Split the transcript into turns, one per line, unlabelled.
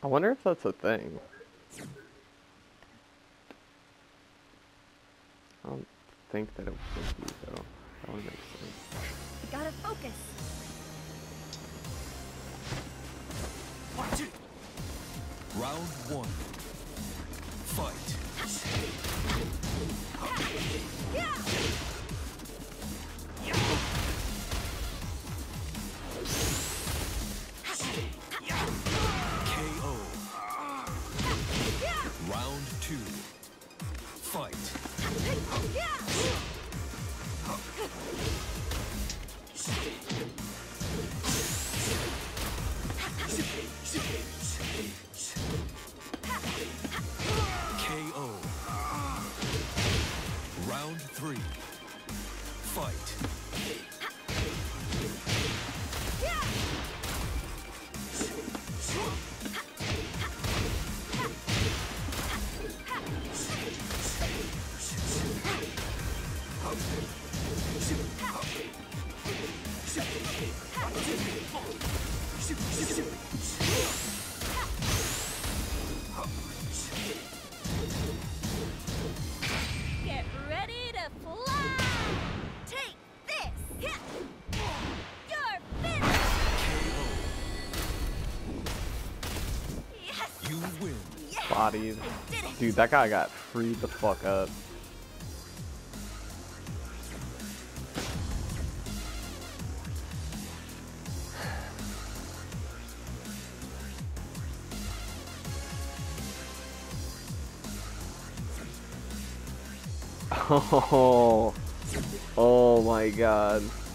I wonder if that's a thing. I don't think that it would be though. That would make sense.
Gotta focus.
Round one. Fight. KO. Round two. Fight. KO. Round three. Fight.
Get ready to fly. Take this. You're finished.
KO.
Yes.
You win.
Yes.
Bodied.
Did it.
Dude, that guy got freed the fuck up. Oh, oh my god.